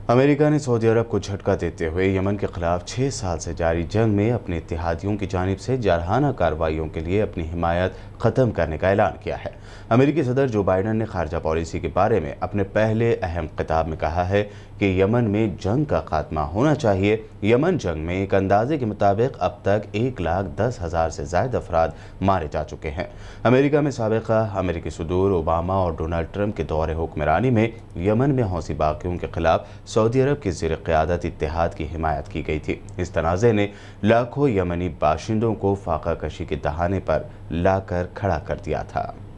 America ने Saudi अरब को झटका देते हुए यमन के खिलाफ 6 साल से जारी जंग में अपने इत्तेहादियों की जानिब से जारहाना कार्रवाइयों के लिए अपनी हिमायत ख़त्म करने का ऐलान किया है। अमेरिकी सदर जो बाइडन ने खारजा पॉलिसी के बारे में अपने पहले अहम खिताब में कहा है कि यमन में जंग का खात्मा होना चाहिए। यमन जंग में एक अंदाजे के मुताबिक अब तक 1,10,000 से ज़ायद अफराद मारे जा चुके हैं। अमेरिका में साबिक़ा अमेरिकी सदूर ओबामा और डोनाल्ड ट्रंप के दौरे हुक्मरानी में यमन में हौसी बागियों के खिलाफ सऊदी अरब की ज़ेर क़यादत इत्तेहाद की हिमायत की गई थी। इस तनाज़े ने लाखों यमनी बाशिंदों को फाका कशी के दहाने पर लाकर खड़ा कर दिया था।